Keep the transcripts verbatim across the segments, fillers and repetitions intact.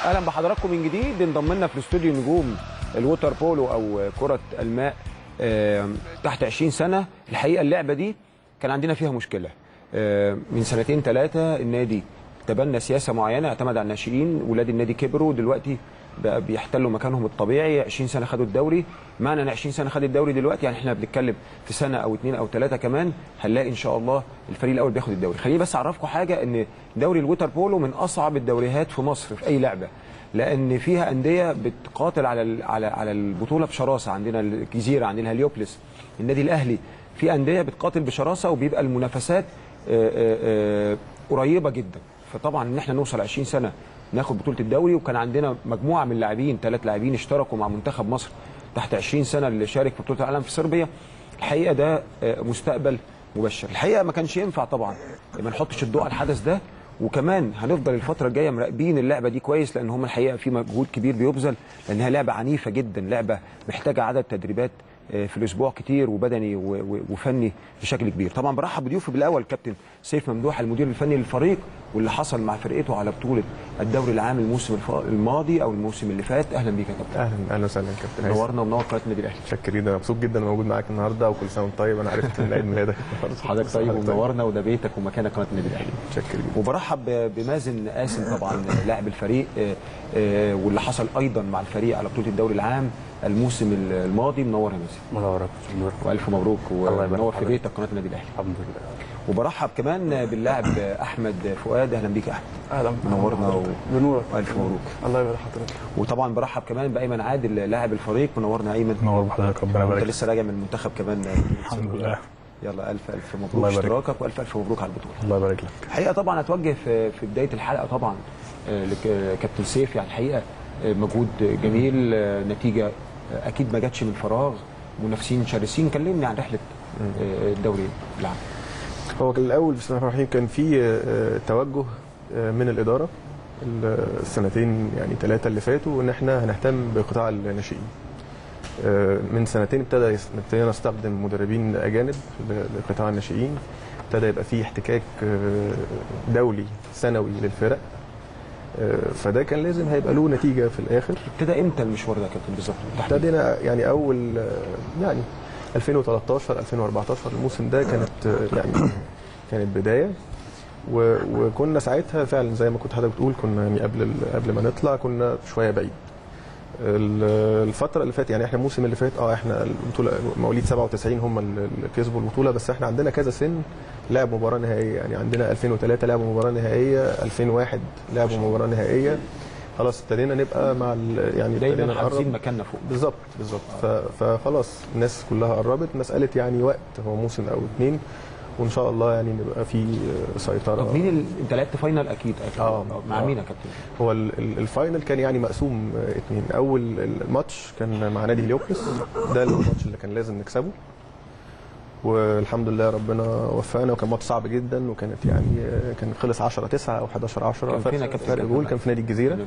اهلا بحضراتكم من جديد. انضم لنا في الاستوديو نجوم الووتر بولو او كره الماء تحت عشرين سنه. الحقيقه اللعبه دي كان عندنا فيها مشكله من سنتين ثلاثه. النادي تبنى سياسه معينه، اعتمد على الناشئين، ولاد النادي كبروا دلوقتي بقى بيحتلوا مكانهم الطبيعي. عشرين سنه خدوا الدوري. معنى ان عشرين سنه خد الدوري دلوقتي يعني احنا بنتكلم في سنه او اثنين او ثلاثه كمان هنلاقي ان شاء الله الفريق الاول بياخد الدوري. خليني بس اعرفكم حاجه، ان دوري الووتر بولو من اصعب الدوريات في مصر في اي لعبه، لان فيها انديه بتقاتل على على على البطوله بشراسه. عندنا الجزيره، عندنا هليوبلس، النادي الاهلي، في انديه بتقاتل بشراسه وبيبقى المنافسات قريبه جدا. فطبعا ان احنا نوصل عشرين سنه ناخد بطوله الدوري، وكان عندنا مجموعه من اللاعبين، ثلاث لاعبين اشتركوا مع منتخب مصر تحت عشرين سنه اللي شارك في بطوله العالم في صربيا. الحقيقه ده مستقبل مبشر. الحقيقه ما كانش ينفع طبعا ما نحطش الضوء على الحدث ده، وكمان هنفضل الفتره الجايه مراقبين اللعبه دي كويس، لان هم الحقيقه في مجهود كبير بيبذل، لانها لعبه عنيفه جدا، لعبه محتاجه عدد تدريبات في الاسبوع كتير، وبدني وفني بشكل كبير. طبعا برحب بضيوفي بالاول كابتن سيف ممدوح المدير الفني للفريق، واللي حصل مع فرقته على بطوله الدوري العام الموسم الماضي او الموسم اللي فات. اهلا بيك يا كابتن. اهلا اهلا وسهلا كابتن. نورنا ومنور قناه النادي الاهلي. شكرا جدا، مبسوط جدا موجود معاك النهارده، وكل سنه وانت طيب. انا عرفت ان عيد ميلادك حضرتك طيب ومنورنا، وده بيتك ومكانك قناه النادي الاهلي. شكرا جدا. وبرحب بمازن قاسم طبعا لاعب الفريق، واللي حصل ايضا مع الفريق على بطوله الدوري العام الموسم الماضي. منور يا مازن. منورك والف مبروك، ومنور في بيتك قناه النادي الاهلي. الحمد لله. وبرحب كمان باللاعب احمد فؤاد. اهلا بيك يا احمد. اهلا، منورنا و... بنورك والف مبروك. الله يبارك حضرتك. وطبعا برحب كمان بايمن عادل لاعب الفريق. منورنا ايمن. منور بحضرتك، ربنا يبارك. انت لسه راجع من المنتخب كمان. الحمد لله. يلا الف الف مبروك اشتراكك، والف الف مبروك على البطوله. الله يبارك لك. الحقيقه طبعا اتوجه في في بدايه الحلقه طبعا لكابتن سيف. يعني الحقيقه مجهود جميل، نتيجه اكيد ما جاتش من فراغ، منافسين شرسين. كلمني عن رحله الدوري العام. هو الاول بسم الله الرحمن الرحيم كان في توجه من الاداره السنتين يعني ثلاثه اللي فاتوا ان احنا هنهتم بقطاع الناشئين. من سنتين ابتدى ابتدينا نستخدم مدربين اجانب لقطاع الناشئين، ابتدى يبقى في احتكاك دولي سنوي للفرق، فده كان لازم هيبقى له نتيجه في الاخر. ابتدى امتى المشوار ده يا كابتن بالظبط؟ ابتدينا يعني اول يعني ألفين وثلاثطاشر ألفين وأربعتاشر الموسم ده كانت يعني كانت بدايه، وكنا ساعتها فعلا زي ما كنت حضرتك بتقول كنا يعني قبل قبل ما نطلع كنا شويه بعيد. الفتره اللي فاتت يعني احنا الموسم اللي فات اه احنا البطوله مواليد سبعة وتسعين هم اللي كسبوا البطوله، بس احنا عندنا كذا سن لعب مباراه نهائيه. يعني عندنا ألفين وثلاثة لعبوا مباراه نهائيه، ألفين وواحد لعبوا مباراه نهائيه. خلاص ابتدينا نبقى مع يعني ابتدينا نقرب مكاننا فوق. بالظبط بالظبط. فخلاص الناس كلها قربت، مساله يعني وقت، هو موسم او اثنين وان شاء الله يعني نبقى في سيطره. طب مين ال... انت لعبت فاينل اكيد اكيد اه مع مين يا كابتن؟ هو الفاينل كان يعني مقسوم اثنين. اول الماتش كان مع نادي هليوبلس، ده الماتش اللي كان لازم نكسبه، والحمد لله ربنا وفقنا، وكان ماتش صعب جدا، وكانت يعني كان خلص عشرة تسعة او حداشر عشرة. كان فين فرق جول كان في نادي الجزيره.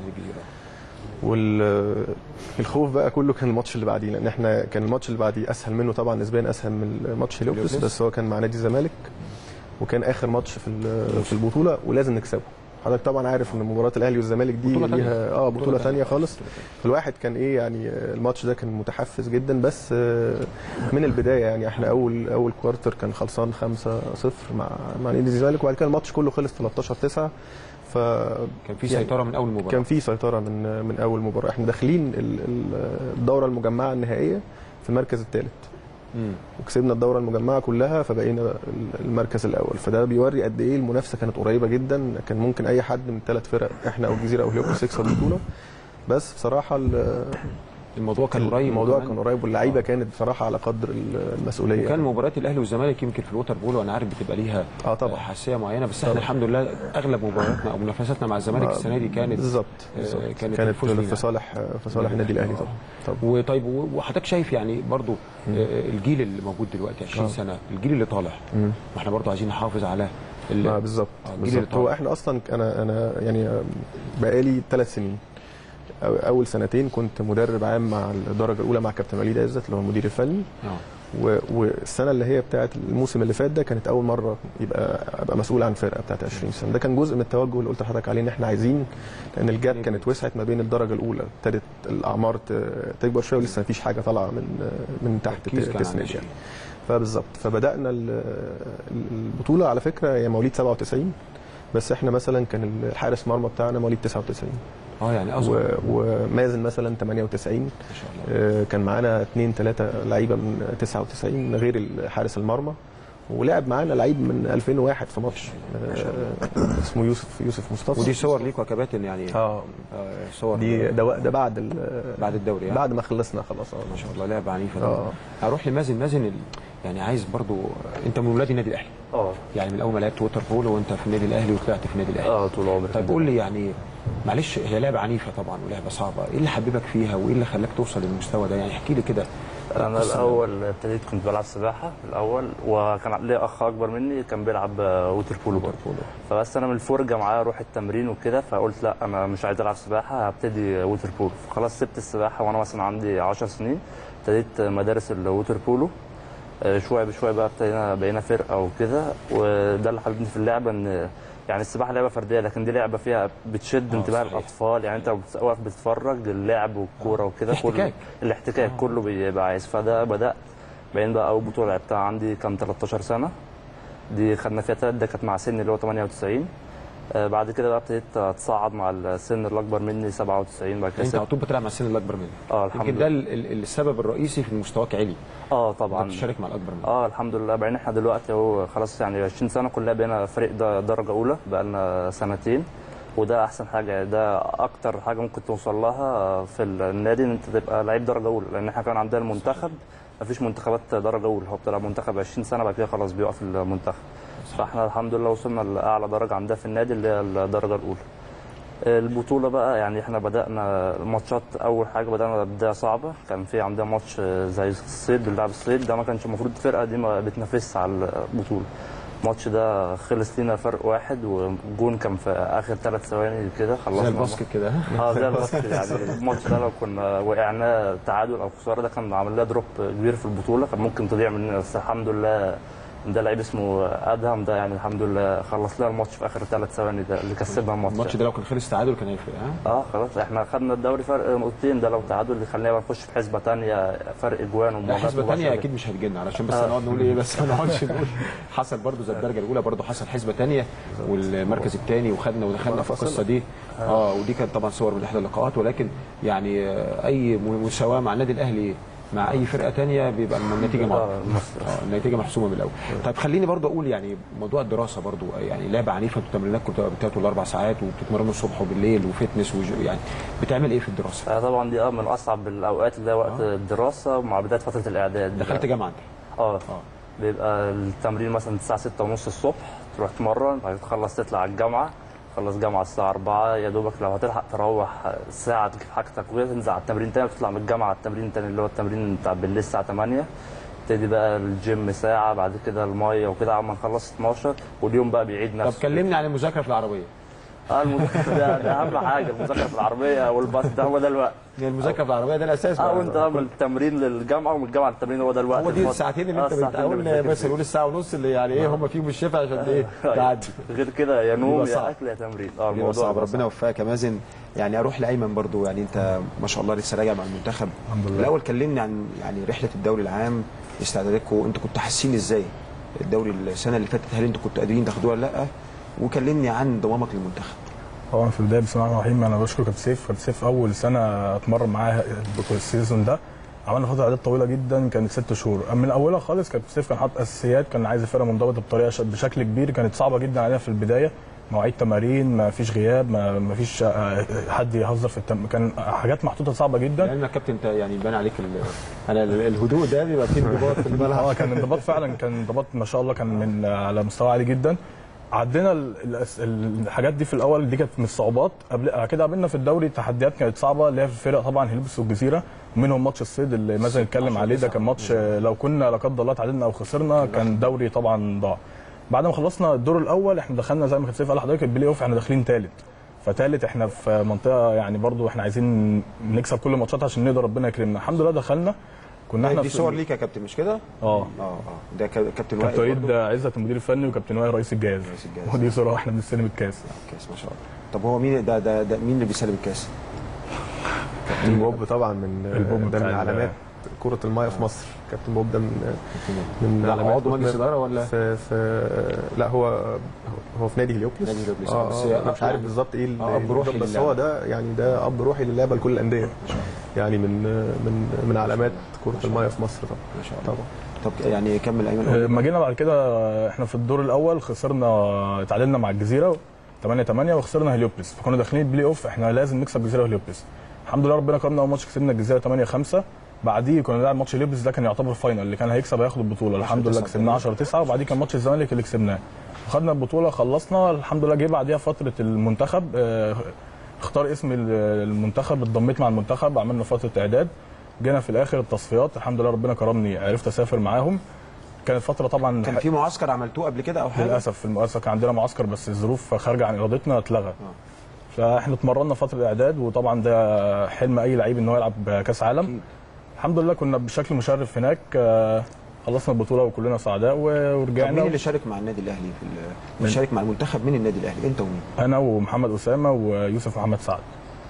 والخوف بقى كله كان الماتش اللي بعديه، لان احنا كان الماتش اللي بعديه اسهل منه طبعا نسبيا، اسهل من ماتش هليوبلس، بس هو كان مع نادي الزمالك، وكان اخر ماتش في في البطوله ولازم نكسبه. حضرتك طبعا عارف ان مباراه الاهلي والزمالك دي ليها اه بطوله ثانيه خالص. فالواحد كان ايه يعني الماتش ده كان متحفز جدا، بس من البدايه يعني احنا اول اول كوارتر كان خلصان خمسة صفر مع مع نادي الزمالك، وبعد كده الماتش كله خلص ثلاثطاشر تسعة. ف كان في سيطره يعني من اول مباراه. كان في سيطره من من اول مباراه. احنا داخلين الدوره المجمعه النهائيه في المركز الثالث، وكسبنا الدوره المجمعه كلها، فبقينا المركز الاول. فده بيوري قد ايه المنافسه كانت قريبه جدا، كان ممكن اي حد من الثلاث فرق احنا او الجزيره او هليوبلس يكسب البطوله. بس بصراحه الموضوع كان قريب، الموضوع كان قريب، واللعيبه كانت بصراحه على قدر المسؤوليه. وكان مباريات الاهلي والزمالك يمكن في الووتر بولو انا عارف بتبقى ليها اه طبعا حساسيه معينه، بس احنا الحمد لله اغلب مبارياتنا او منافساتنا مع الزمالك السنه دي كانت بالظبط آه كانت, كانت في صالح في صالح النادي الاهلي طبعا. طب وطيب وحضرتك شايف يعني برضو آه الجيل اللي موجود دلوقتي عشرين آه. سنه، الجيل اللي طالع، ما احنا برضو عايزين نحافظ على اه بالظبط بالظبط. هو احنا اصلا انا انا يعني بقالي ثلاث سنين، اول سنتين كنت مدرب عام مع الدرجه الاولى مع كابتن وليد عزت اللي هو المدير الفني، والسنه اللي هي بتاعه الموسم اللي فات ده كانت اول مره يبقى ابقى مسؤول عن فرقه بتاعه عشرين سنه. ده كان جزء من التوجه اللي قلت لحضرتك عليه ان احنا عايزين، لان الجاب كانت وسعت ما بين الدرجه الاولى، ابتدت الاعمار تكبر شويه ولسه ما فيش حاجه طالعه من من تحت تسند يعني. فبالظبط فبدانا البطوله على فكره هي مواليد سبعة وتسعين، بس احنا مثلا كان الحارس مرمى بتاعنا مواليد تسعة وتسعين. اه يعني اصغر. ومازن مثلا ثمانية وتسعين ما شاء الله. كان معانا اثنين ثلاثه لعيبه من تسعة وتسعين غير حارس المرمى، ولعب معانا لعيب من ألفين وواحد في ماتش آه اسمه يوسف يوسف مصطفى. ودي صور ليكوا يا كباتن يعني؟ اه صور دي ده, ده بعد بعد الدوري يعني؟ بعد ما خلصنا خلاص. اه ما شاء الله لعبه عنيفه. اه هروح لمازن. مازن ال... يعني عايز برضو، انت من ولاد النادي الاهلي. اه يعني من اول ما لعبت ووتر بولو وانت في النادي الاهلي وطلعت في النادي الاهلي. اه طول عمري. طيب قول لي يعني معلش، هي لعبه عنيفه طبعا ولعبه صعبه، ايه اللي حببك فيها وايه اللي خلاك توصل للمستوى ده؟ يعني احكي لي كده. انا الاول ابتديت كنت بلعب سباحه الاول، وكان لي اخ اكبر مني كان بيلعب ووتر بولو برضه، فبس انا من الفرجه معاه اروح التمرين وكده، فقلت لا انا مش عايز العب سباحه، هبتدي ووتر بولو. فخلاص سبت السباحه وانا مثلا عندي عشر سنين، ابتديت مدارس الووتر بولو. شويه بشويه بقى ابتدينا بقينا فرقه وكده، وده اللي حببني في اللعبه، ان يعني السباحه لعبه فرديه لكن دي لعبه فيها بتشد انتباه الاطفال، يعني انت واقف بتتفرج اللعب والكوره وكده كله الاحتكاك كله بيبقى عايز. فده بدات بقينا بقى اول بطوله لعبتها عندي كان تلتاشر سنه، دي خدنا فيها ثلاث، ده كانت مع سني اللي هو ثمانية وتسعين. آه بعد كده بقى ابتديت اتصعد مع السن اللي اكبر مني سبعة وتسعين. بعد كده انت على طول بتلعب مع السن اللي اكبر منك؟ اه الحمد لله. يمكن ده السبب الرئيسي في مستواك عالي. اه طبعا بتشارك مع الاكبر منك. اه الحمد لله. بعدين احنا دلوقتي اهو خلاص يعني عشرين سنه كلها بقينا فريق درجه اولى، بقى لنا سنتين، وده احسن حاجه، ده اكتر حاجه ممكن توصل لها في النادي ان انت تبقى لعيب درجه اولى، لان احنا كان عندنا المنتخب مفيش منتخبات درجه اولى، هو بتلعب منتخب عشرين سنه بعد كده خلاص بيوقف المنتخب. فاحنا الحمد لله وصلنا لاعلى درجه عندنا في النادي اللي هي الدرجه الاولى. البطوله بقى يعني احنا بدانا الماتشات، اول حاجه بدانا بدايه صعبه، كان في عندنا ماتش زي الصيد بنلعب الصيد، ده ما كانش المفروض الفرقه دي ما بتنافسش على البطوله. الماتش ده خلص لينا فرق واحد، والجون كان في اخر ثلاث ثواني كده خلصنا. زي الباسكت كده. اه زي الباسكت يعني. الماتش ده لو كنا وقعنا تعادل او خساره ده كان عمل لنا دروب كبير في البطوله، كان ممكن تضيع مننا، بس الحمد لله ده لعيب اسمه ادهم ده يعني الحمد لله خلص لنا الماتش في اخر ثلاث ثواني، ده اللي كسبنا الماتش. الماتش ده لو كان خلص تعادل كان هيفرق. ها اه خلاص احنا خدنا الدوري فرق نقطتين، ده لو تعادل اللي خلينا نخش في حسبه ثانيه فرق اجوان ومواجهات. حسبه ثانيه اكيد مش هتجينا علشان بس نقعد نقول ايه، بس ما نقعدش نقول حصل برضه زي الدرجه الاولى برضه حصل حسبه ثانيه والمركز الثاني وخدنا ودخلنا في القصه دي. اه ودي كانت طبعا صور من احدى اللقاءات، ولكن يعني اي مساواه مع النادي الاهلي مع اي فرقه ثانيه بيبقى النتيجه مع اه النتيجه محسومه من الاول. طيب خليني برضو اقول يعني موضوع الدراسه برضو، يعني لعبه عنيفه، انتوا تمريناتكم بتبقى بتاعتوا الاربع ساعات وبتتمرنوا الصبح وبالليل وفتنس يعني بتعمل ايه في الدراسه؟ آه طبعا دي اه من اصعب الاوقات اللي هي وقت آه. الدراسه مع بدايه فتره الاعداد. دخلت جامعه انت؟ اه اه بيبقى التمرين مثلا الساعه ستة ونص الصبح تروح تمرن، بعد تخلص تطلع على الجامعه، خلص جامعه الساعه أربعة، يا دوبك لو هتلحق تروح ساعه تجيب حاجتك وكده تنزل على التمرين تاني وتطلع من الجامعه على التمرين تاني اللي هو التمرين بتاع بالليل الساعه ثمانية، تبتدي بقى الجيم ساعه، بعد كده الميه وكده عم نخلص اتناشر، واليوم بقى بيعيد نفسه. طب كلمني عن المذاكره في العربيه. اه المذاكره ده, ده اهم حاجه، المذاكره في العربيه والباص ده هو ده الوقت. المذاكره في العربيه ده الاساس. اه وانت من التمرين للجامعه ومن الجامعه للتمرين هو ده الوقت. هو دي الساعتين اللي انت بتقول بس نقول الساعه ونص اللي يعني ايه هم فيهم الشفا عشان ايه تعدي. غير كده يا نوم يا اكل يا تمرين. اه الموضوع صعب. ربنا يوفقك يا مازن. يعني اروح لايمن برضو، يعني انت ما شاء الله لسه راجع مع المنتخب. الحمد لله. الاول كلمني عن يعني رحله الدوري العام، استعداداتكم، انتوا كنتوا حاسين ازاي الدوري السنه اللي فاتت؟ هل انتوا كنتوا قادرين تاخدوها ولا لا؟ وكلمني عن انضمامك للمنتخب. طبعا في البدايه بسم الله الرحمن الرحيم انا بشكر كابتن سيف. كابتن سيف اول سنه اتمرن معاه السيزون ده عملنا فتره اعداد طويله جدا كانت ست شهور. من اولها خالص كابتن سيف كان حاطط اساسيات، كان عايز الفرقه منضبطه بطريقه بشكل كبير، كانت صعبه جدا علينا في البدايه، مواعيد تمارين، ما فيش غياب، ما, ما فيش حد يهزر في التم... كان حاجات محطوطه صعبه جدا. لان كابتن انت يعني يبان عليك ال... انا الهدوء ده بيبقى فيه انضباط في الملعب. اه كان انضباط فعلا، كان انضباط ما شاء الله، كان من على مستوى عالي جدا. عدينا الحاجات دي في الاول، دي كانت من الصعوبات. قبل كده قابلنا في الدوري تحديات كانت صعبه اللي هي في الفرق طبعا هلبس والجزيره، ومنهم ماتش الصيد اللي مازن اتكلم عليه، ده كان ماتش لو كنا لا قدر الله تعادلنا او خسرنا كان دوري طبعا ضاع. بعد ما خلصنا الدور الاول احنا دخلنا زي ما كابتن سيف قال لحضرتك البلاي اوف، احنا داخلين ثالث، فثالث احنا في منطقه يعني برضو احنا عايزين نكسب كل الماتشات عشان نقدر ربنا يكرمنا. الحمد لله دخلنا كنا احنا دي صور ليك يا كابتن مش كده؟ اه اه اه ده كابتن وائل كابتن وليد عزت المدير الفني وكابتن وائل رئيس الجهاز. رئيس الجهاز. ودي صوره احنا بنستلم الكاس. الكاس ما شاء الله. طب هو مين ده ده, ده مين اللي بيسلم الكاس؟ كابتن بوب طبعا من البوب ده من بتاع علامات كرة المايه في مصر. كابتن بوب ده من من لا، علامات عضو مجلس اداره ولا في, في لا هو هو في نادي هليوبلس. نادي هليوبلس. اه بس آه انا مش عارف يعني بالظبط ايه آه اب روحي بس للعبة. هو ده يعني ده اب روحي للعبه لكل الانديه يعني من من من علامات كرة المايه في مصر طبعا. ما شاء الله. طبعا. طب يعني كمل ايمن. لما جينا بعد كده احنا في الدور الاول خسرنا، تعادلنا مع الجزيره ثمانية ثمانية وخسرنا هليوبلس، فكنا داخلين البلاي اوف احنا لازم نكسب الجزيره وهليوبلس. الحمد لله ربنا كرمنا، اول ماتش كسبنا الجزيره ثمانية خمسة، بعديه كنا بنلعب ماتش هليوبلس ده كان يعتبر فاينل، اللي كان هيكسب هياخد البطوله. الحمد لله كسبناه عشرة تسعة، وبعديه كان ماتش الزمالك اللي كسبناه وخدنا البطوله خلصنا الحمد لله. جه بعديها فتره المنتخب، اه اختار اسم المنتخب، اتضميت مع المنتخب، عملنا فتره اعداد، جينا في الاخر التصفيات الحمد لله ربنا كرمني عرفت اسافر معاهم. كانت فتره طبعا كان في معسكر عملتوه قبل كده او حاجه؟ للاسف في المؤسسه كان عندنا معسكر بس الظروف خارجه عن ارادتنا اتلغى. فاحنا اتمرنا فتره اعداد، وطبعا ده حلم اي لعيب ان هو يلعب كاس عالم. أكيد. الحمد لله كنا بشكل مشرف هناك، خلصنا البطوله وكلنا سعداء ورجعنا. مين اللي شارك مع النادي الاهلي في اللي شارك مع المنتخب من النادي الاهلي؟ انت ومين؟ انا ومحمد اسامه ويوسف محمد سعد.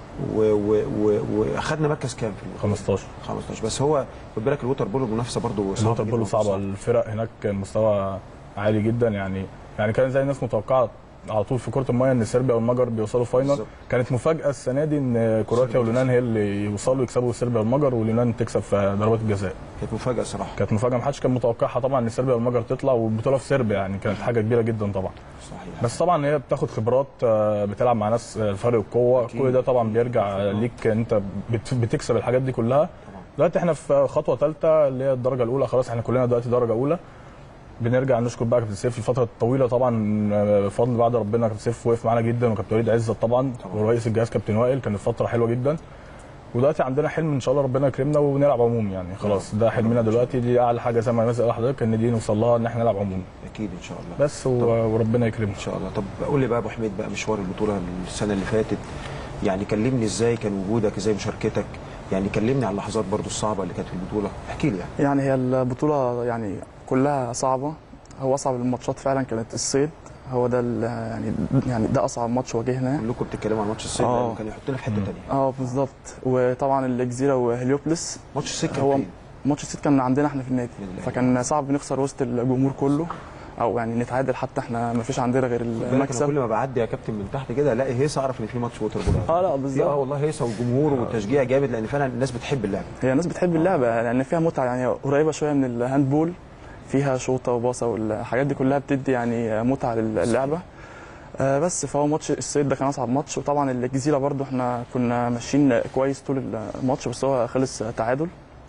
واخدنا مركز كام في خمستاشر خمستاشر. بس هو خد بالك الوتر بولو المنافسه برضه صعبه. الوتر بولو صعبه، الفرق هناك مستوى عالي جدا يعني يعني كان زي الناس متوقعه على طول في كره المايه ان صربيا والمجر بيوصلوا فاينل. كانت مفاجاه السنه دي ان كرواتيا واليونان هي اللي يوصلوا يكسبوا صربيا والمجر، واليونان تكسب في ضربات الجزاء. كانت مفاجاه صراحه. كانت مفاجاه ما حدش كان متوقعها طبعا ان صربيا والمجر تطلع والبطوله في صربيا، يعني كانت حاجه كبيره جدا طبعا. صحيح. بس طبعا هي بتاخد خبرات، بتلعب مع ناس فرق القوه، كل ده طبعا بيرجع ليك انت بتكسب الحاجات دي كلها. دلوقتي احنا في خطوه ثالثه اللي هي الدرجه الاولى، خلاص احنا كلنا دلوقتي درجه اولى. بنرجع نشكر بقى كابتن سيف الفتره الطويله طبعا، بفضل بعد ربنا كابتن سيف وقف معانا جدا، وكابتن وليد عزت طبعا ورئيس الجهاز كابتن وائل، كانت فتره حلوه جدا. ودلوقتي عندنا حلم ان شاء الله ربنا يكرمنا ونلعب عمومي، يعني خلاص ده حلمنا دلوقتي، دي اعلى حاجه زي ما مثلا لحضرتك ان دي نوصل لها ان احنا نلعب عمومي. اكيد ان شاء الله. بس وربنا يكرمنا ان شاء الله. طب قول لي بقى ابو حميد بقى مشوار البطوله السنه اللي فاتت، يعني كلمني ازاي كان وجودك، ازاي مشاركتك، يعني كلمني على اللحظات برضو الصعبه اللي كانت في البطوله، احكي لي يعني. يعني هي البطوله يعني كلها صعبه، هو اصعب الماتشات فعلا كانت الصيد، هو ده يعني يعني ده اصعب ماتش واجهناه. كلكم بتتكلموا عن ماتش الصيد لانه كان يحطنا في حته ثانيه. اه بالظبط. وطبعا الجزيره وهليوبلس. ماتش الصيد كان هو فين؟ ماتش الصيد كان عندنا احنا في النادي، فكان صعب نخسر وسط الجمهور كله او يعني نتعادل، حتى احنا ما فيش عندنا غير المكسب. كل ما بعدي يا كابتن من تحت كده الاقي هيصه، اعرف ان في ماتش ووتر بولو. اه لا بالظبط. اه والله هيصه وجمهور وتشجيع جامد، لان فعلا الناس بتحب اللعبه. هي الناس بتحب اللعبه لان فيها متعه، يعني قريبه شويه من الهاندبول، فيها شوطه وباصه والحاجات دي كلها بتدي يعني متعه للعبه. آه بس فهو ماتش الصيد ده كان اصعب ماتش، وطبعا الجزيره برده احنا كنا ماشيين كويس طول الماتش بس هو خلص تعادل.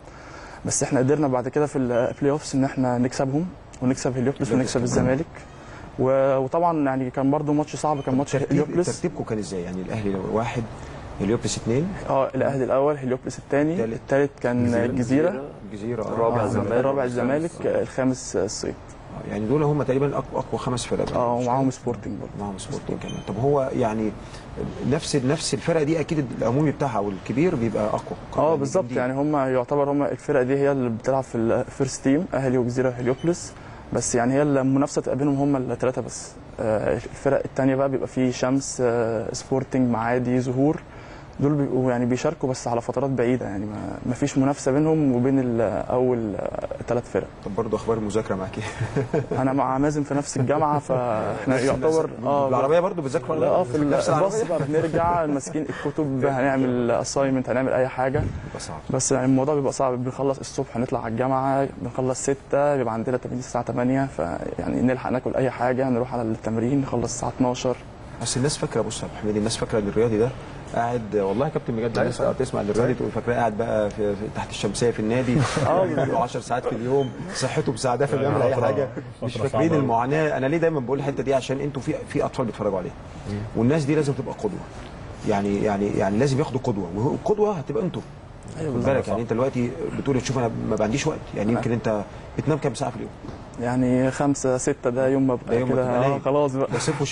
بس احنا قدرنا بعد كده في البلاي اوفس ان احنا نكسبهم ونكسب هليوبلس ونكسب الزمالك. وطبعا يعني كان برده ماتش صعب، كان ماتش هليوبلس. ترتيبكم كان ازاي؟ يعني الاهلي واحد، هليوبلس اثنين. اه الاهلي الاول، هليوبلس الثاني، الثالث كان الجزيره، الجزيره الرابع الزمالك، الرابع الزمالك، الخامس الصيد. يعني دول هم تقريبا اقوى خمس فرق. اه ومعاهم سبورتنج برضه. معاهم سبورتنج كمان. طب هو يعني نفس نفس الفرقه دي اكيد العمومي بتاعها والكبير بيبقى اقوى. اه بالظبط، يعني هم يعتبر هم الفرقه دي هي اللي بتلعب في الفيرست تيم، اهلي وجزيره هليوبلس، بس يعني هي المنافسه تبقى بينهم هم الثلاثه بس. آه الفرق الثانيه بقى بيبقى فيه شمس، آه سبورتنج، معادي، زهور، دول بيبقوا يعني بيشاركوا بس على فترات بعيده، يعني ما فيش منافسه بينهم وبين اول ثلاث فرق. طب برضه اخبار المذاكره معاك ايه؟ انا مع مازن في نفس الجامعه، فاحنا يعتبر اه العربيه برضه بتذاكروا؟ لا اه في الباص بقى بنرجع ماسكين الكتب، هنعمل اساينمنت، هنعمل اي حاجه. بس يعني الموضوع بيبقى صعب، بنخلص الصبح نطلع على الجامعه، بنخلص ستة، بيبقى عندنا تمرين الساعه ثمانية، فيعني نلحق ناكل اي حاجه، نروح على التمرين نخلص الساعه اتناشر. بس الناس فاكره، بص يا ابو حميد، الناس فاكره ان الرياضي ده قاعد، والله يا كابتن بجد الناس بتسمع الرياضي تقول فاكراه قاعد بقى في, في تحت الشمسيه في النادي اه عشر ساعات في اليوم، صحته مساعده في بيعمل اي حاجه، مش فاكرين المعاناه. انا ليه دايما بقول الحته دي؟ عشان انتوا في في اطفال بيتفرجوا عليها، والناس دي لازم تبقى قدوه، يعني يعني يعني لازم ياخدوا قدوه، والقدوه هتبقى انتوا. ايوه بالك، يعني انت دلوقتي بتقول تشوف انا ما عنديش وقت، يعني يمكن انت بتنام كام ساعه في اليوم؟ يعني خمسة ستة، ده يوم ما ببقى كده اه خلاص بقى. ده صيف وشتاء.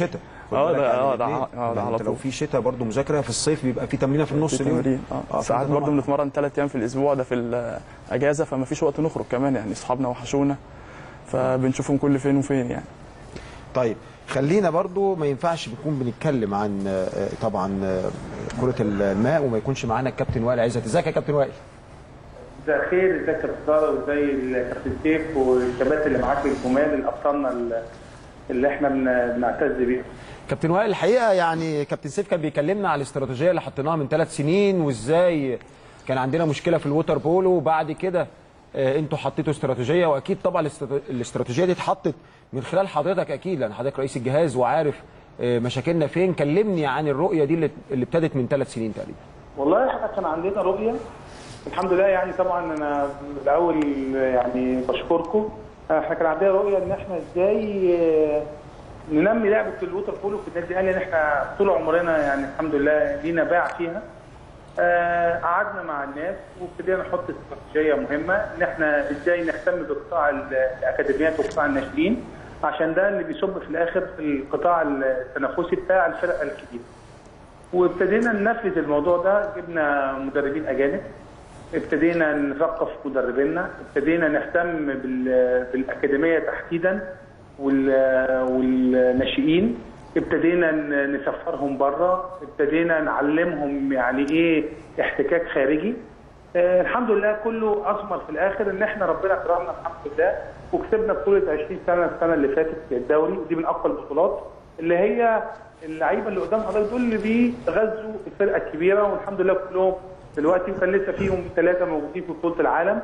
اه بالك ده يعني اه ده الاتنين. اه ده يعني على انت لو طول في شتاء برضو مذاكره، في الصيف بيبقى في تمرينه في النص في اليوم. تمرين اه آه، ساعات فطبعاً- برضه بنتمرن ثلاث ايام في الاسبوع، ده في الاجازه، فما فيش وقت نخرج كمان يعني، اصحابنا وحشونا فبنشوفهم كل فين وفين يعني. طيب خلينا برضو ما ينفعش نكون بنتكلم عن آه، طبعا آه، كره الماء وما يكونش معانا الكابتن وائل عزت. ازيك يا كابتن وائل؟ مساء الخير، ازيك يا كابتن طارق وازي الكابتن سيف والشباب اللي معاك الجمال الابطالنا اللي احنا بن- بنعتز بيهم. كابتن وائل الحقيقه يعني كابتن سيف كان بيكلمنا على الاستراتيجيه اللي حطيناها من ثلاث سنين، وازاي كان عندنا مشكله في الووتر بولو، وبعد كده آه، انتوا حطيتوا استراتيجيه، واكيد طبعا الاسترات- الاستراتيجيه دي اتحطت من خلال حضرتك اكيد، لان حضرتك رئيس الجهاز وعارف آه، مشاكلنا فين. كلمني عن الرؤيه دي اللي اللي ابتدت من ثلاث سنين تقريبا. والله احنا كان عندنا رؤيه الحمد لله، يعني طبعا انا الاول يعني بشكركم. احنا كان عندنا رؤيه ان احنا ازاي آه، ننمي لعبه الووتر بولو في النادي الاهلي، لان احنا طول عمرنا يعني الحمد لله لينا باع فيها. آه، قعدنا مع الناس وابتدينا نحط استراتيجيه مهمه ان احنا ازاي نهتم بقطاع الاكاديميات وقطاع الناشئين، عشان ده اللي بيصب في الاخر في القطاع التنافسي بتاع الفرق الكبيره. وابتدينا ننفذ الموضوع ده، جبنا مدربين اجانب، ابتدينا نثقف مدربينا، ابتدينا نهتم بال- بالاكاديميه تحديدا وال- والناشئين، ابتدينا ن- نسفرهم بره، ابتدينا نعلمهم يعني ايه احتكاك خارجي. آه الحمد لله كله اثمر في الاخر ان احنا ربنا كرمنا الحمد لله وكسبنا بطوله عشرين سنه السنه اللي فاتت في الدوري، ودي من اقوى البطولات اللي هي اللعيبه اللي قدام حضرتك دول اللي بيغزوا الفرقه الكبيره، والحمد لله كلهم دلوقتي وكان لسه فيهم ثلاثه موجودين في بطوله العالم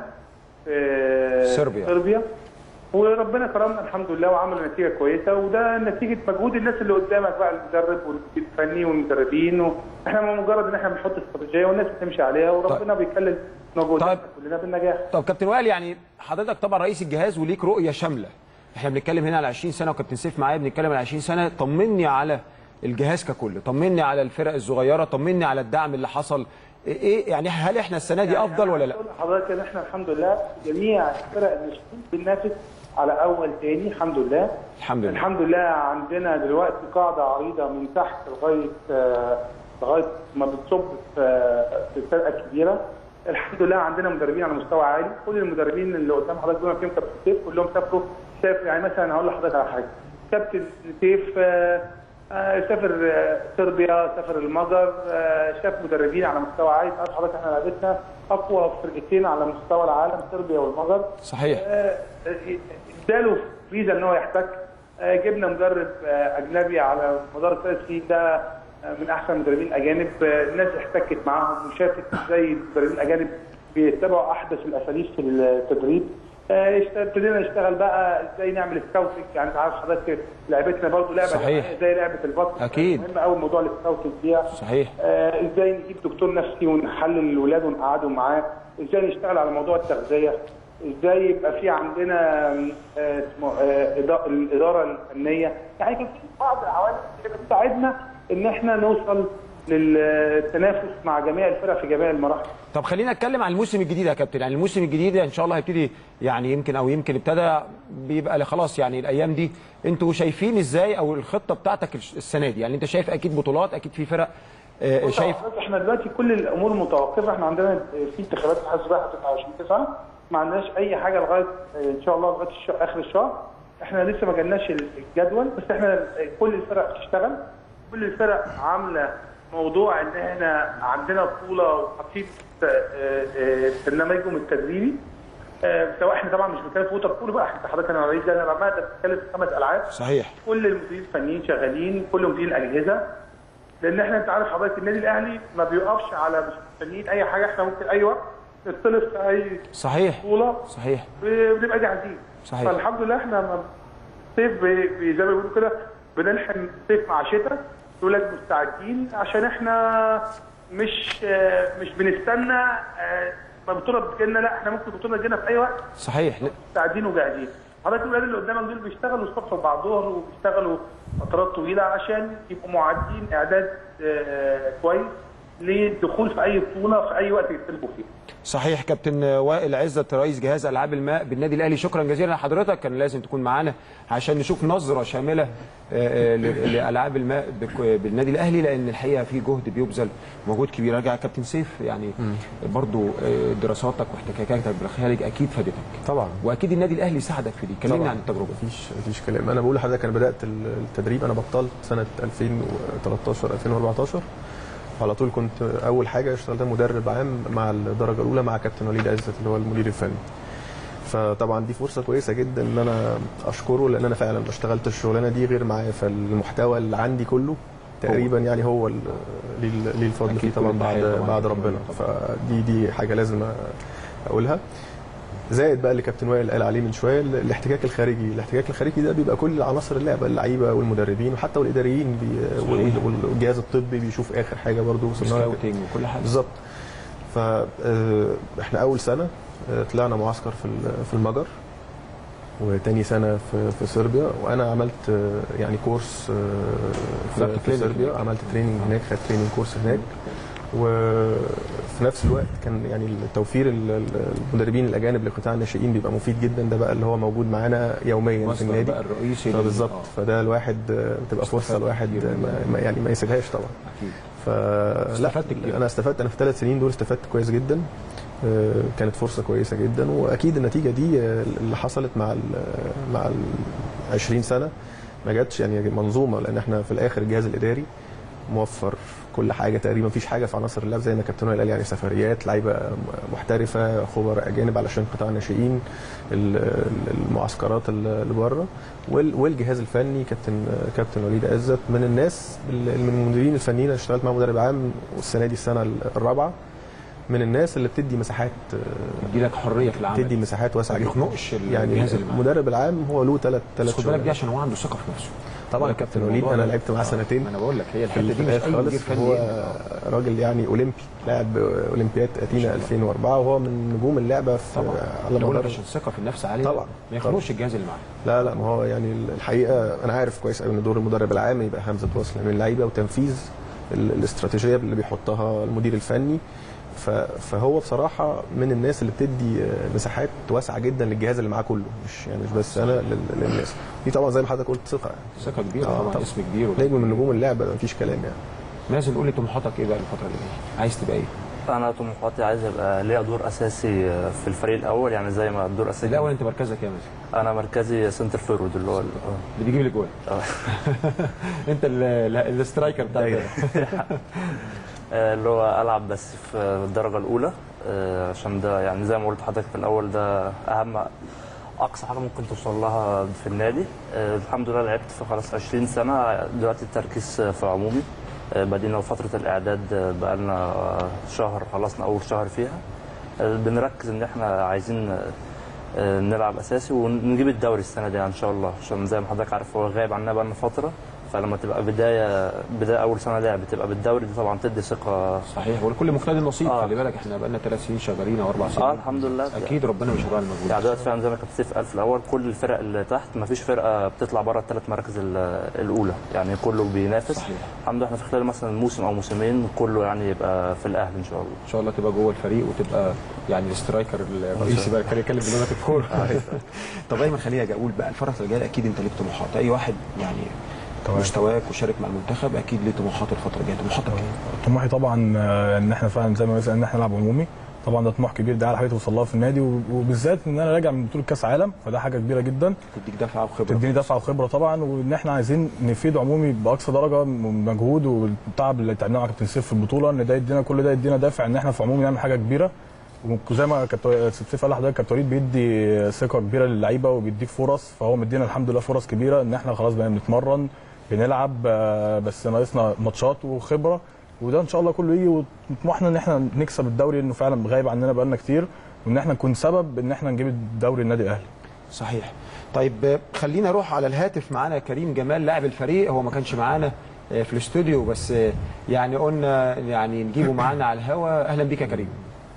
في صربيا. صربيا وربنا كرمنا الحمد لله وعملوا نتيجه كويسه، وده نتيجه مجهود الناس اللي قدامك بقى، المدرب والمدير الفني والمدربين، واحنا مجرد ان احنا بنحط استراتيجيه والناس بتمشي عليها وربنا طيب. بيكلل مجهودنا طيب. كلنا بالنجاح. طب كابتن وائل، يعني حضرتك طبعا رئيس الجهاز وليك رؤيه شامله، احنا بنتكلم هنا على عشرين سنه وكابتن سيف معايا بنتكلم على عشرين سنه. طمني على الجهاز ككل، طمني على الفرق الصغيره، طمني على الدعم اللي حصل، ايه يعني هل احنا السنه دي افضل ولا لا؟ أقول لحضرتك ان احنا الحمد لله جميع الفرق الناشئين بننافس على اول تاني الحمد لله. الحمد لله. الحمد لله عندنا دلوقتي قاعده عريضه من تحت لغايه آه، لغايه ما بتصب في آه، في الفرقه الكبيره. الحمد لله عندنا مدربين على مستوى عالي، كل المدربين اللي قدام حضرتك دول فيهم كابتن سيف كلهم سافروا سافر، يعني مثلا هقول لحضرتك على حاجه، كابتن سيف آه، آه، سافر آه، صربيا، سافر المجر، آه، شاف مدربين على مستوى عالي. تعرف حضرتك احنا لعبتنا اقوى فرقتين على مستوى العالم، صربيا والمجر. صحيح. آه، آه، اداله فيزا ان هو يحتك. آه، جبنا مدرب آه، اجنبي على مدار الثلاث سنين ده آه، من احسن المدربين الاجانب. آه، الناس احتكت معاهم وشافت ازاي المدربين الاجانب بيتبعوا احدث الاساليب في التدريب. آه، اشت- ابتدينا نشتغل بقى ازاي نعمل سكاوتنج، يعني انت عارف حضرتك لعبتنا برضه لعبه صحيح. جماعية زي لعبه الباسكت، أكيد. مهم قوي موضوع السكاوتنج فيها. صحيح. آه، ازاي نجيب دكتور نفسي ونحلل الولاد ونقعدهم معاه، ازاي نشتغل على موضوع التغذيه، ازاي يبقى في عندنا آه، اسمه آه، إدا- الاداره الفنيه، يعني كان في بعض العوامل اللي بتساعدنا ان احنا نوصل للتنافس مع جميع الفرق في جميع المراحل. طب خلينا نتكلم عن الموسم الجديد يا كابتن، يعني الموسم الجديد ان شاء الله هيبتدي، يعني يمكن او يمكن ابتدى بيبقى خلاص، يعني الايام دي انتوا شايفين ازاي او الخطه بتاعتك السنه دي؟ يعني انت شايف اكيد بطولات، اكيد في فرق آه، شايف. احنا دلوقتي كل الامور متوقفه، احنا عندنا في انتخابات اتحاد السباحه تسعة وعشرين تسعة، ما عندناش اي حاجه لغايه ان شاء الله لغايه الش- اخر الشهر. احنا لسه ما جالناش الجدول، بس احنا كل الفرق بتشتغل، كل الفرق عامله موضوع ان احنا عندنا بطوله وحاطين آه، آه، برنامجهم التدريبي. آه، سواء احنا طبعا مش بنتكلم في ووتر بول بقى، احنا حضرتك انا رئيس لجنه العمال ده بنتكلم في خمس العاب. صحيح. كل المديرين الفنيين شغالين، كل مديرين الاجهزه، لان احنا انت عارف حضرتك النادي الاهلي ما بيوقفش على مش مستنيين اي حاجه، احنا ممكن اي وقت نطلب في اي صحيح. بطوله صحيح. بنبقى جاهزين. صحيح. فالحمد لله احنا ما- صيف بي- بي- زي ما بيقولوا كده بنلحم صيف مع شتاء، دولت مستعدين عشان احنا مش آه، مش بنستنى آه، ما البطوله بتجيلنا، لا احنا ممكن البطوله تجينا في اي وقت، صحيح. مستعدين وجاهزين. حضرتك الولاد اللي قدامك دول بيشتغلوا الصبح وبعد الظهر وبيشتغلوا فترات طويله عشان يبقوا معدين اعداد آه، كويس للدخول في اي بطوله في اي وقت يطلبوا فيه. صحيح. كابتن وائل عزت رئيس جهاز العاب الماء بالنادي الاهلي، شكرا جزيلا لحضرتك، كان لازم تكون معانا عشان نشوف نظره شامله لالعاب الماء بالنادي الاهلي، لان الحقيقه في جهد بيبذل مجهود كبير. راجع كابتن سيف، يعني برضو دراساتك واحتكاكاتك بالخارج اكيد فادتك طبعا، واكيد النادي الاهلي ساعدك في دي. كلمنا عن التجربه. مفيش مفيش كلام. انا بقول لحضرتك انا بدات التدريب، انا بطلت سنه ألفين وتلتاشر ألفين وأربعتاشر، على طول كنت اول حاجه اشتغلت مدرب عام مع الدرجه الاولى مع كابتن وليد عزت اللي هو المدير الفني. فطبعا دي فرصه كويسه جدا ان انا اشكره، لان انا فعلا ما اشتغلتش الشغلانه دي غير معايا، فالمحتوى اللي عندي كله تقريبا يعني هو ليه الفضل فيه طبعا بعد بعد ربنا. فدي دي حاجه لازم اقولها. زائد بقى اللي كابتن وائل قال عليه من شويه، الاحتكاك الخارجي. الاحتكاك الخارجي ده بيبقى كل عناصر اللعبه، اللعيبه والمدربين وحتى والاداريين والجهاز الطبي بيشوف اخر حاجه برضه وصلنا وكل حاجه بالظبط. فاحنا اول سنه طلعنا معسكر في في المجر، وتاني سنه في في صربيا، وانا عملت يعني كورس في, في صربيا، عملت تريننج هناك، خدت تريننج كورس هناك. وفي نفس الوقت كان يعني التوفير المدربين الاجانب لقطاع الناشئين بيبقى مفيد جدا، ده بقى اللي هو موجود معانا يوميا في النادي بقى الرئيسي بالظبط. فده الواحد بتبقى فرصه الواحد ما يعني ما يسيبهاش طبعا. اكيد. فلا انا استفدت، انا في ثلاث سنين دول استفدت كويس جدا، كانت فرصه كويسه جدا. واكيد النتيجه دي اللي حصلت مع ال مع ال عشرين سنه ما جاتش يعني منظومه، لان احنا في الاخر الجهاز الاداري موفر كل حاجه تقريبا، مفيش حاجه في عناصر اللعب زي ما كابتن وائل قال، يعني سفريات، لعيبه محترفه، خبراء اجانب علشان قطاع الناشئين، المعسكرات اللي بره، والجهاز الفني كابتن كابتن وليد عزت من الناس من المديرين الفنيين اللي اشتغلت معاهم مدرب عام، والسنه دي السنه الرابعه، من الناس اللي بتدي مساحات، تدي لك حريه في العمل، تدي مساحات واسعه جدا. يعني المدرب العام هو له ثلاث ثلاث خد بالك دي عشان هو عنده ثقه في نفسه. طبعا كابتن وليد انا لعبت معاه سنتين، انا بقول لك هي الحته دي مش خالص. هو راجل يعني اولمبي، لاعب اولمبياد اتينا ألفين وأربعة، وهو من نجوم اللعبه في طبعا. على مدار عشان الثقه في النفس عاليه طبعا، ما يخلوش الجهاز اللي معاه. لا لا، ما هو يعني الحقيقه انا عارف كويس قوي ان دور المدرب العام يبقى همزه وصل من اللعيبه وتنفيذ الاستراتيجيه اللي بيحطها المدير الفني. فهو بصراحه من الناس اللي بتدي مساحات واسعه جدا للجهاز اللي معاه كله، مش يعني مش بس انا للناس دي. طبعا زي ما حضرتك قلت ثقه، يعني ثقه كبيره طبعا, طبعا. اسم كبير نجم من نجوم اللعبه، مفيش كلام يعني. لازم قول لي طموحاتك ايه بقى الفتره اللي جايه؟ عايز تبقى ايه؟ انا طموحاتي عايز ابقى ليا دور اساسي في الفريق الاول، يعني زي ما الدور اساسي الاول. انت مركزك ايه مثلا؟ انا مركزي سنتر فورورد، اللي هو اللي بيجيب الاجوال. انت الاسترايكر بتاعك اللي هو العب بس في الدرجه الاولى، عشان ده يعني زي ما قلت لحضرتك في الاول، ده اهم اقصى حاجه ممكن توصل لها في النادي. الحمد لله لعبت في خلاص عشرين سنه، دلوقتي التركيز في عمومي. بدينا فتره الاعداد بقى لنا شهر، خلصنا اول شهر فيها. بنركز ان احنا عايزين نلعب اساسي ونجيب الدوري السنه دي ان شاء الله، عشان زي ما حضرتك عارف هو غايب عننا بقى لنا فتره، فلما تبقى بدايه بدايه اول سنه لعب تبقى بالدوري دي طبعا تدي ثقه. صحيح، ولكل مجتهد نصيب. آه. خلي بالك احنا بقى لنا ثلاث سنين شغالين او اربع سنين. اه الحمد لله. اكيد ربنا مش هيضيع المجهود. يعني دلوقتي فعلا زي ما كابتن سيف قال في الاول، كل الفرق اللي تحت ما فيش فرقه بتطلع بره الثلاث مراكز الاولى، يعني كله بينافس. صحيح. الحمد لله احنا في خلال مثلا موسم او موسمين كله يعني يبقى في الاهلي ان شاء الله. ان شاء الله تبقى جوه الفريق وتبقى يعني الاسترايكر الرئيسي بقى، كان يتكلم بلغه الكوره. طب ايمن خليني اقول بقى الفتره الجايه اكيد انت ليك طموحات، اي واحد يعني مستواك وشارك مع المنتخب اكيد ليه طموحات الفتره الجايه. طموحاتك ايه؟ طموحي طبعا ان احنا فعلا زي ما مثلا ان احنا نلعب عمومي، طبعا ده طموح كبير، ده على حاجه توصل لها في النادي، وبالذات ان انا راجع من بطوله كاس عالم، فده حاجه كبيره جدا تديك دفعه وخبره، تديني دفعه وخبره طبعا. وان احنا عايزين نفيد عمومي باقصى درجه من مجهود والتعب اللي تعبناه مع كابتن سيف في البطوله، ان ده يدينا كل ده يدينا دافع ان احنا في عمومي نعمل حاجه كبيره. وزي ما كابتن سيف قال لحضرتك، كابتن وليد بيدي ثقه كبيره للعيبه وبيديك فرص، فهو مدينا الحمد لله فرص كبيره ان احنا خلاص بقينا بنتمرن بنلعب، بس ناقصنا ماتشات وخبره، وده ان شاء الله كله يجي. وطموحنا ان احنا نكسب الدوري، لانه فعلا غايب عننا بقالنا كتير، وان احنا نكون سبب ان احنا نجيب الدوري النادي الاهلي. صحيح. طيب خلينا نروح على الهاتف، معانا كريم جمال لاعب الفريق، هو ما كانش معانا في الاستوديو بس يعني قلنا يعني نجيبه معانا على الهوا. اهلا بيك يا كريم.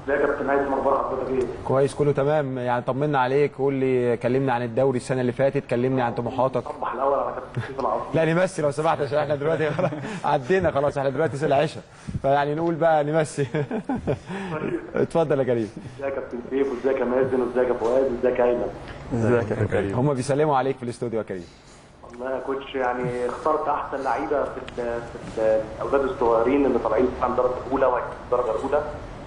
ازيك يا كابتن هيثم، اخبار حضرتك ايه؟ كويس كله تمام. يعني طمنا عليك، قول لي كلمني عن الدوري السنه اللي فاتت، كلمني عن طموحاتك. صبح الاول على كابتن سيف العظيم. لا نمسي لو سمحت عشان احنا دلوقتي خلاص عدينا خلاص، احنا دلوقتي ساعه العشاء، فيعني نقول بقى نمسي. اتفضل يا كريم. ازيك يا كابتن سيف، وازيك يا مازن، وازيك يا فؤاد، وازيك يا ايمن. ازيك يا كريم. هم بيسلموا عليك في الاستوديو يا كريم. والله يا كوتش يعني اخترت احسن لعيبه في ال في ال الاولاد الصغيرين اللي طالعين في الدرجه الاولى وهيكونوا الدرجه الاولى،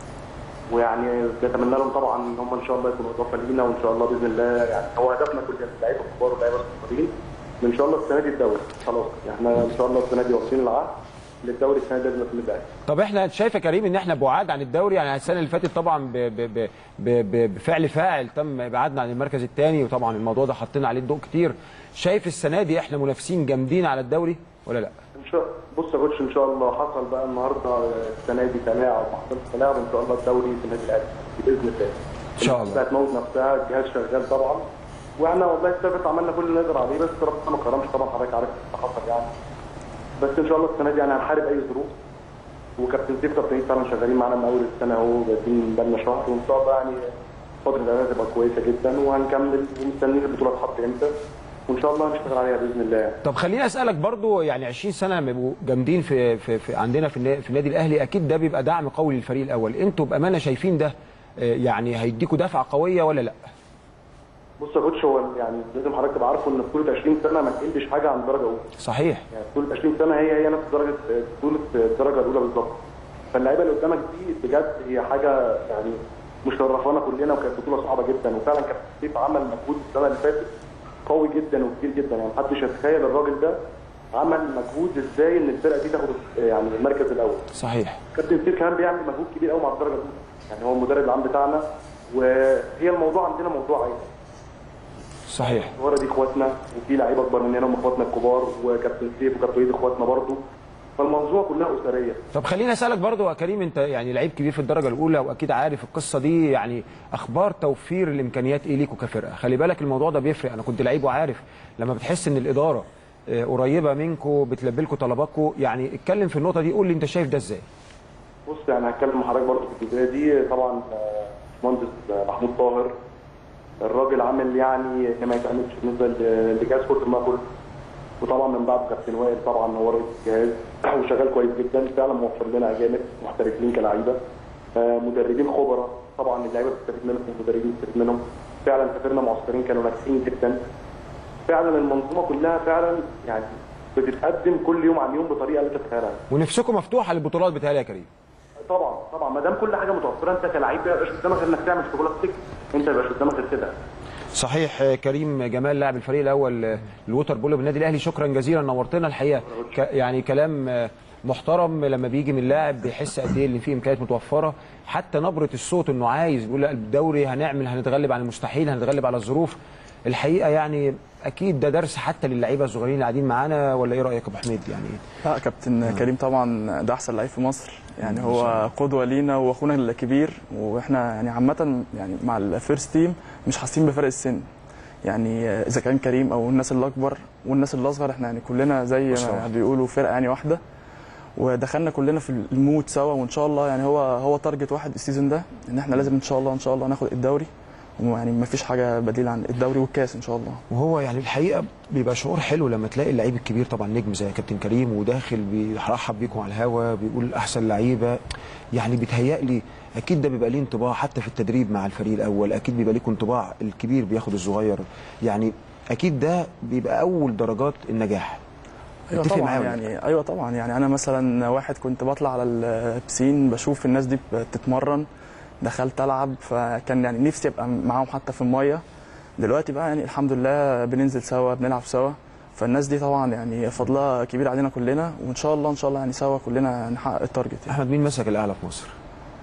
ويعني بتمنى لهم طبعا ان هم ان شاء الله يكونوا اضافه لينا، وان شاء الله باذن الله يعني هو هدفنا كلنا اللعيبه الكبار واللعيبه الصغيرين، وان شاء الله السنه دي الدوري خلاص، احنا ان شاء الله السنه دي واصلين العهد للدوري، السنه دي لازم نكون الاهلي. طب احنا شايف يا كريم ان احنا بعاد عن الدوري؟ يعني السنه اللي فاتت طبعا ب ب ب ب بفعل فاعل تم ابعادنا عن المركز الثاني، وطبعا الموضوع ده حطينا عليه الضوء كتير. شايف السنه دي احنا منافسين جامدين على الدوري ولا لا؟ ان شاء بص يا كوتش، ان شاء الله حصل بقى النهارده السنه دي تلاعب وما حصلش تلاعب، ان شاء الله الدوري في النادي الاهلي باذن الله. ان شاء الله. هتموت نفسها، الجهاز شغال طبعا، واحنا والله الثابت عملنا كل اللي نقدر عليه، بس ربنا ما كرمش طبعا، حضرتك عارف اللي حصل يعني. بس ان شاء الله السنه دي يعني هنحارب اي ظروف، وكابتن سيف كابتن فعلا شغالين معانا من اول السنه اهو، جايين بقالنا شهر، وان شاء الله يعني فتره الاعداد تبقى كويسه جدا، وهنكمل ومستنيين البطوله تتحط امتى، وان شاء الله هنشتغل عليها باذن الله. طب خليني اسالك برضو، يعني عشرين سنه لما يبقوا جامدين في, في, في عندنا في, في النادي الاهلي، اكيد ده بيبقى دعم قوي للفريق الاول. انتوا بامانه شايفين ده يعني هيديكوا دفعه قويه ولا لا؟ بص يا كوتش، هو يعني لازم حضرتك تبقى عارفه ان بطوله عشرين سنه ما تقلش حاجه عن الدرجه الاولى. صحيح. يعني بطوله عشرين سنه هي هي نفس درجه بطوله الدرجه الاولى بالظبط. فاللعيبه اللي قدامك دي بجد هي حاجه يعني مشرفانا كلنا، وكانت بطوله صعبه جدا، وفعلا كابتن سيف عمل مجهود السنه اللي فاتت قوي جدا وكبير جدا، يعني محدش يتخيل الراجل ده عمل مجهود ازاي ان الفرقه دي تاخد يعني المركز الاول. صحيح. كابتن سيف كمان بيعمل مجهود كبير قوي مع الدرجه الاولى، يعني هو المدرب العام بتاعنا، وهي الموضوع عندنا موضوع عائله. صحيح. الصغيره دي اخواتنا، وفي لعيبه اكبر مننا هم اخواتنا الكبار، وكابتن سيف وكابتن وليد اخواتنا برضه، فالموضوع كلها اسريه. طب خليني اسالك برضو يا كريم، انت يعني لعيب كبير في الدرجه الاولى واكيد عارف القصه دي، يعني اخبار توفير الامكانيات ايه ليكوا كفرقه؟ خلي بالك الموضوع ده بيفرق، انا كنت لعيب وعارف لما بتحس ان الاداره قريبه منكم بتلبي لكم طلباتكم، يعني اتكلم في النقطه دي، قول لي انت شايف ده ازاي؟ بص يعني هتكلم مع حضرتك برضه في الجزئيه دي، طبعا مهندس محمود طاهر الراجل عامل يعني ما يتعملش بالنسبه لجهاز كره الماء كله، وطبعا من بعده كابتن وائل طبعا هو رئيس الجهاز وشغال كويس جدا، فعلا موفر لنا اجانب محترفين كلاعيبه، مدربين خبراء، طبعا اللعيبه بتستفيد منهم والمدربين بتستفيد منهم، فعلا سافرنا معسكرين كانوا ناجحين جدا، فعلا المنظومه كلها فعلا يعني بتتقدم كل يوم عن يوم بطريقه لا تتخيلها. ونفسكم مفتوحه للبطولات بتاعي يا كريم؟ طبعا طبعا، ما دام كل حاجه متوفره، انت كلاعب ما يبقاش قدامك غير انك تعمل شغلك، انت ما يبقاش قدامك غير كده. صحيح. كريم جمال لاعب الفريق الاول الووتر بولو بالنادي الاهلي، شكرا جزيلا، نورتنا الحقيقه. ك يعني كلام محترم لما بيجي من لاعب بيحس قد ايه ان في امكانيات متوفره، حتى نبره الصوت انه عايز بيقول الدوري هنعمل، هنتغلب على المستحيل، هنتغلب على الظروف. الحقيقه يعني اكيد ده درس حتى للعيبه الصغيرين اللي قاعدين معانا، ولا ايه رايك يا ابو حميد؟ يعني لا كابتن آه. كريم طبعا ده احسن لعيب في مصر، يعني هو قدوه لينا واخونا الكبير، واحنا يعني عامه يعني مع الفيرست تيم مش حاسين بفرق السن، يعني اذا كان كريم او الناس اللي اكبر والناس اللي اصغر، احنا يعني كلنا زي ما بيقولوا فرقه يعني واحده، ودخلنا كلنا في المود سوا، وان شاء الله يعني هو هو تارجت واحد السيزون ده، ان احنا لازم ان شاء الله ان شاء الله ناخد الدوري، يعني ما فيش حاجه بديل عن الدوري والكاس ان شاء الله. وهو يعني الحقيقه بيبقى شعور حلو لما تلاقي اللعيب الكبير طبعا نجم زي كابتن كريم وداخل بيرحب بيكم على الهوا بيقول احسن لعيبه، يعني بيتهيألي اكيد ده بيبقى ليه انطباع حتى في التدريب مع الفريق الاول، اكيد بيبقى ليكم انطباع الكبير بياخد الصغير، يعني اكيد ده بيبقى اول درجات النجاح. ايوه طبعا يعني ايوه طبعا يعني انا مثلا واحد كنت بطلع على البسين بشوف الناس دي بتتمرن، دخلت العب فكان يعني نفسي ابقى معاهم حتى في الميه، دلوقتي بقى يعني الحمد لله بننزل سوا بنلعب سوا، فالناس دي طبعا يعني فضلها كبير علينا كلنا، وان شاء الله ان شاء الله يعني سوا كلنا نحقق التارجت. يعني احمد مين مسك الاعلى في مصر؟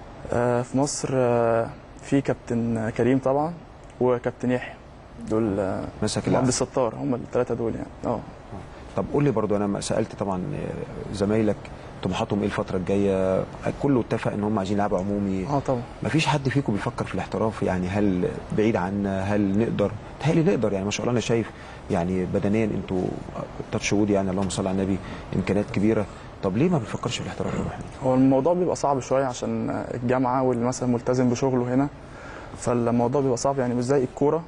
آه في مصر آه في كابتن كريم طبعا وكابتن يحيى، دول آه مسك الاعلى، عبد الستار، هم الثلاثه دول يعني. اه طب قول لي برضو، انا سالت طبعا زمايلك طموحاتهم ايه الفتره الجايه، كله اتفق ان هم عايزين يلعبوا عمومي. اه طبعا. مفيش حد فيكم بيفكر في الاحتراف؟ يعني هل بعيد عنا؟ هل نقدر؟ تهيألي نقدر، يعني ما شاء الله انا شايف يعني بدنيا انتوا تاتش وود، يعني اللهم صل على النبي، امكانيات كبيره. طب ليه ما بتفكرش في الاحتراف يا ابو حميد؟ هو الموضوع بيبقى صعب شويه عشان الجامعه واللي مثلا ملتزم بشغله هنا، فالموضوع بيبقى صعب يعني مش زي الكوره.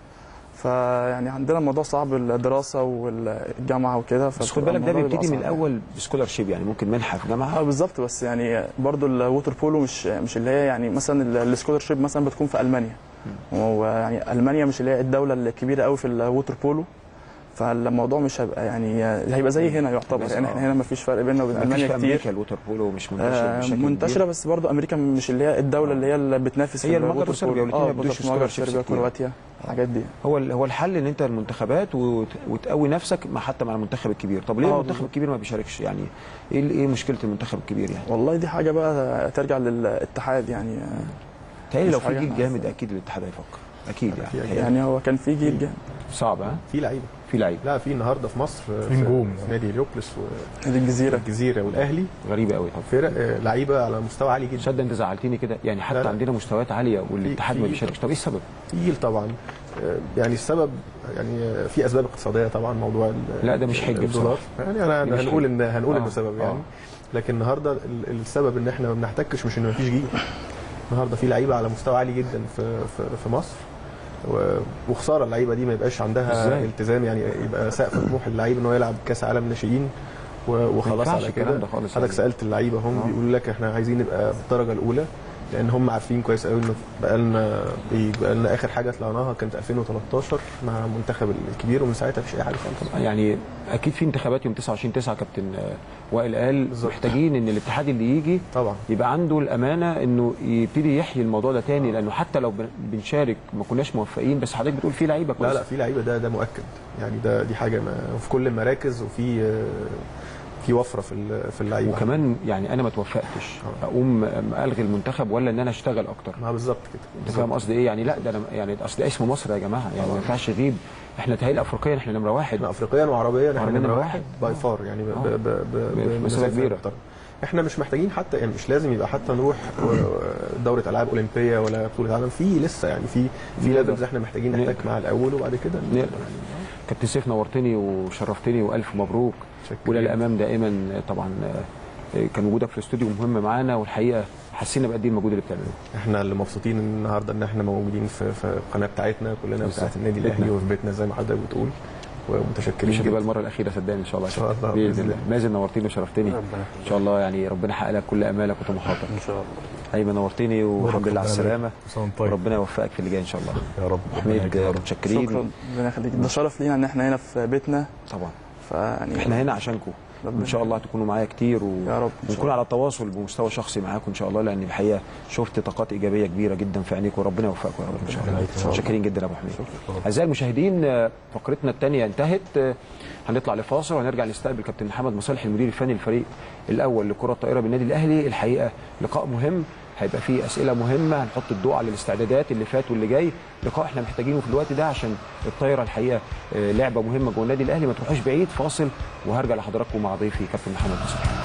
فيعني عندنا الموضوع صعب، الدراسه والجامعه وكده. بس خد بالك ده بيبتدي من الاول بسكولارشيب، يعني ممكن منحه في جامعه. اه بالظبط، بس يعني برضو الووتر بولو مش مش اللي هي يعني مثلا السكولارشيب مثلا بتكون في المانيا، ويعني المانيا مش اللي هي الدوله الكبيره قوي في الووتر بولو، فالموضوع مش هيبقى يعني هيبقى زي هنا يعتبر، يعني احنا هنا ما فيش فرق بيننا وبين المانيا كتير. امريكا الووتر بولو مش منتشر بشكل منتشره كبير. بس برضو امريكا مش اللي هي الدوله اللي هي اللي بتنافس هي المجر وصربيا والاثنين ما بيدوش سكولارشيب، كرواتيا، الحاجات دي. هو هو الحل ان انت المنتخبات وتقوي نفسك مع حتى مع المنتخب الكبير. طب ليه المنتخب الكبير ما بيشاركش؟ يعني ايه ايه مشكله المنتخب الكبير يعني؟ والله دي حاجه بقى ترجع للاتحاد يعني. تهيألي لو في جيل جامد اكيد الاتحاد هيفكر اكيد يعني. يعني هو كان في جيل جامد صعب. ها في لعيبه في لعيبه لا في النهارده في مصر في نجوم في نادي هليوبلس ونادي الجزيره الجزيره والاهلي غريبه قوي. طب فرق لعيبه على مستوى عالي جدا. صدق انت زعلتني كده يعني، حتى لا لا. عندنا مستويات عاليه والاتحاد ما بيشاركش. طب ايه السبب؟ تقيل طبعا. يعني السبب يعني في اسباب اقتصاديه طبعا، موضوع لا ده مش حجه الدولار يعني. انا هنقول ان هنقول انه سبب يعني. لكن النهارده السبب ان احنا ما بنحتكش، مش ان ما فيش جيل. النهارده في لعيبه على مستوى عالي جدا في في, في مصر، وخساره اللعيبه دي ما يبقاش عندها إزاي؟ التزام يعني، يبقى سقف طموح اللعيب ان هو يلعب كاس عالم ناشئين وخلاص على كده. حضرتك سالت اللعيبه هم بيقولوا لك احنا عايزين نبقى في الدرجه الاولى، لان هم عارفين كويس قوي انه بقى لنا بقى لنا اخر حاجه طلعناها كانت ألفين وتلتاشر مع المنتخب الكبير، ومن ساعتها مفيش اي حاجه خالص. يعني اكيد في انتخابات يوم تسعة وعشرين تسعة كابتن وائل قال بالزبط. محتاجين ان الاتحاد اللي يجي طبعا يبقى عنده الامانه انه يبتدي يحيي الموضوع ده تاني، لانه حتى لو بنشارك ما كناش موفقين، بس حضرتك بتقول في لعيبه كويسه. لا لا في لعيبه، ده ده مؤكد يعني، ده دي حاجه في كل المراكز، وفي في وفره في في اللعيبه. وكمان يعني انا ما توفقتش اقوم الغي المنتخب ولا ان انا اشتغل اكتر. ما بالظبط كده. انت فاهم قصدي ايه يعني؟ لا ده انا يعني اصل ده اسم مصر يا جماعه يعني، ما ينفعش يغيب. احنا تهيألي افريقيا احنا نمره واحد. احنا افريقيا وعربيا احنا نمره واحد باي فار يعني، بمسافه كبيره. احنا مش محتاجين حتى يعني، مش لازم يبقى حتى نروح دوره العاب اولمبيه ولا بطوله عالم، في لسه يعني في في ليفلز احنا محتاجين نحتاج مع الاول، وبعد كده نقدر. كابتن سيف نورتني وشرفتني والف مبروك، ولا الامام دائما. طبعا كان وجودك في الاستوديو مهم معانا، والحقيقه حسينا بقد ايه المجهود اللي بتعمله. احنا اللي مبسوطين النهارده ان احنا موجودين في في القناه بتاعتنا كلنا، بتاعت النادي الاهلي، وفي بيتنا زي ما حضرتك بتقول، ومتشكرين. مش هتبقى المره الاخيره صدقني ان شاء الله. ان شاء الله باذن الله. مازن نورتني وشرفتني ان شاء الله، يعني ربنا يحقق لك كل امالك وطموحاتك ان شاء الله. ايمن نورتني والحمد لله على السلامه، وربنا يوفقك في اللي جاي ان شاء الله يا رب. حميد متشكرين. شكرا، ربنا يخليك. ده شرف لينا ان احنا هنا في بيتنا طبعا. فيعني احنا هنا عشانكم، ان شاء الله تكونوا معايا كتير و... يا رب، ونكون على تواصل بمستوى شخصي معاكم ان شاء الله، لان الحقيقه شفت طاقات ايجابيه كبيره جدا في عينيكم، وربنا يوفقكم يا رب ان شاء الله. متشكرين جدا يا ابو حميد. اعزائي المشاهدين، فقرتنا الثانيه انتهت، هنطلع لفاصل وهنرجع نستقبل كابتن محمد مصالح المدير الفني للفريق الاول لكره الطائره بالنادي الاهلي. الحقيقه لقاء مهم، هيبقى فيه اسئله مهمه، هنحط الضوء على الاستعدادات اللي فات واللي جاي. لقاء احنا محتاجينه في الوقت ده عشان الطايره الحقيقه لعبه مهمه جوه النادي الاهلي. ما تروحوش بعيد، فاصل وهرجع لحضراتكم مع ضيفي كابتن محمد مصالح.